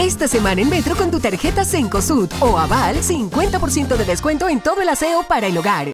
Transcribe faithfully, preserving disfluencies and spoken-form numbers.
Esta semana en Metro con tu tarjeta Cencosud o Aval, cincuenta por ciento de descuento en todo el aseo para el hogar.